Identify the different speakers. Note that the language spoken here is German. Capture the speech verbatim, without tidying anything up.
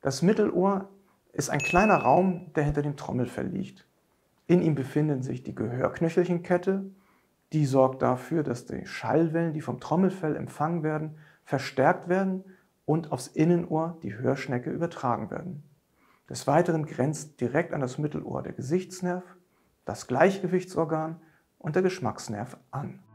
Speaker 1: Das Mittelohr ist ein kleiner Raum, der hinter dem Trommelfell liegt. In ihm befinden sich die Gehörknöchelchenkette, die sorgt dafür, dass die Schallwellen, die vom Trommelfell empfangen werden, verstärkt werden und aufs Innenohr, die Hörschnecke, übertragen werden. Des Weiteren grenzt direkt an das Mittelohr der Gesichtsnerv, das Gleichgewichtsorgan und der Geschmacksnerv an.